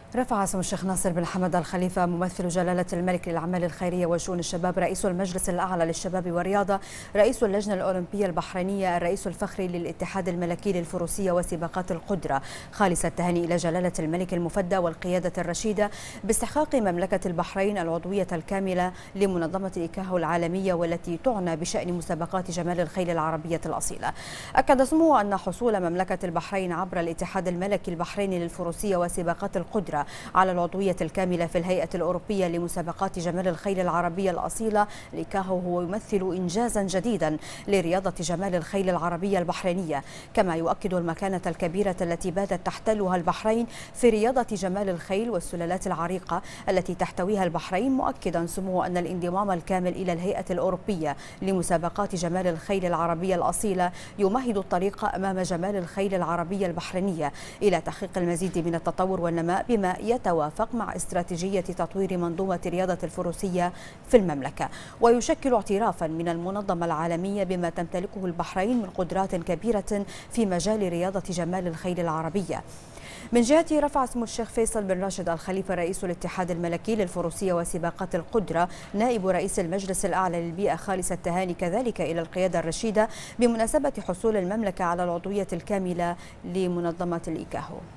رفع سمو الشيخ ناصر بن حمد الخليفة ممثل جلالة الملك للأعمال الخيرية وشؤون الشباب، رئيس المجلس الأعلى للشباب والرياضة، رئيس اللجنة الأولمبية البحرينية، الرئيس الفخري للاتحاد الملكي للفروسية وسباقات القدرة، خالص التهاني إلى جلالة الملك المفدى والقيادة الرشيدة باستحقاق مملكة البحرين العضوية الكاملة لمنظمة إيكاهو العالمية والتي تعنى بشأن مسابقات جمال الخيل العربية الأصيلة. أكد سموه أن حصول مملكة البحرين عبر الاتحاد الملكي البحريني للفروسية وسباقات القدرة على العضوية الكاملة في الهيئة الأوروبية لمسابقات جمال الخيل العربية الأصيلة لإيكاهو هو يمثل إنجازا جديدا لرياضة جمال الخيل العربية البحرينية، كما يؤكد المكانة الكبيرة التي باتت تحتلها البحرين في رياضة جمال الخيل والسلالات العريقة التي تحتويها البحرين، مؤكدا سموه أن الانضمام الكامل إلى الهيئة الأوروبية لمسابقات جمال الخيل العربية الأصيلة يمهد الطريق أمام جمال الخيل العربية البحرينية إلى تحقيق المزيد من التطور والنماء بما يتوافق مع استراتيجية تطوير منظومة رياضة الفروسية في المملكة، ويشكل اعترافا من المنظمة العالمية بما تمتلكه البحرين من قدرات كبيرة في مجال رياضة جمال الخيل العربية. من جهته رفع سمو الشيخ فيصل بن راشد الخليفة رئيس الاتحاد الملكي للفروسية وسباقات القدرة نائب رئيس المجلس الأعلى للبيئة خالص التهاني كذلك إلى القيادة الرشيدة بمناسبة حصول المملكة على العضوية الكاملة لمنظمة الإيكاهو.